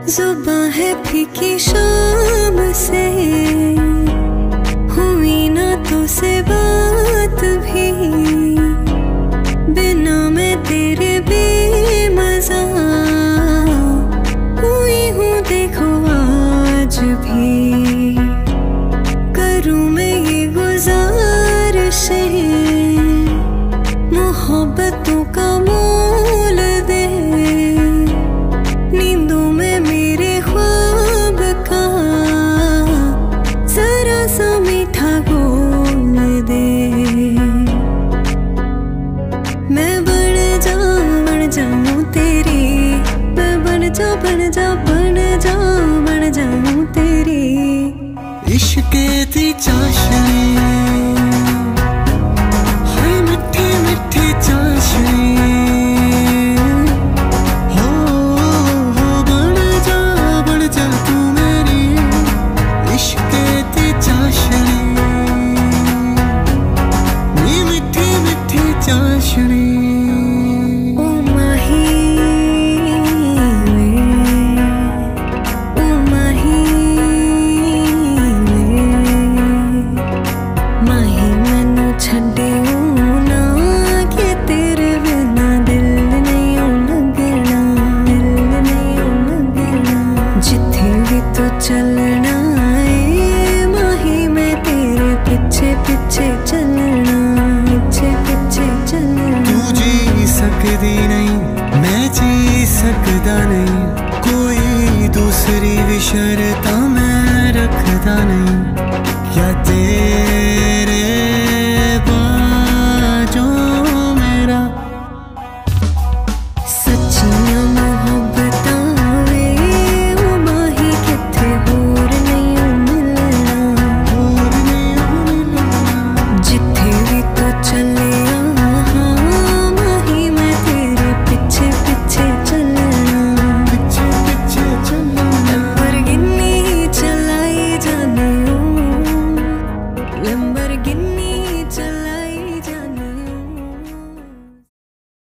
जुबां है फीकी शाम से, हुई ना तुझसे बात भी, बिना मैं तेरे बेमज़ा हुई हूँ देखो आज भी। करूँ मैं ये गुज़ारिशें, मोहब्बतों का मोल दे, नींदों में मेरे ख्वाब का जरा सा मीठा घोल दे। मैं बन जाऊं तेरी, मैं बन जाऊं तेरी। इश्क दी चाशनी, हाय मिठी मिठी चाशनी, हो बन जा तू मेरी। इश्क दी चाशनी, नी मिठी मिठी चाशनी। चलना है माही, मैं तेरे पीछे पीछे चलना, पीछे चलना। तू जी सकदी नहीं, मैं जी सकदा नहीं, कोई दूसरी भी शर्त मैं रखदा नहीं। या तेरे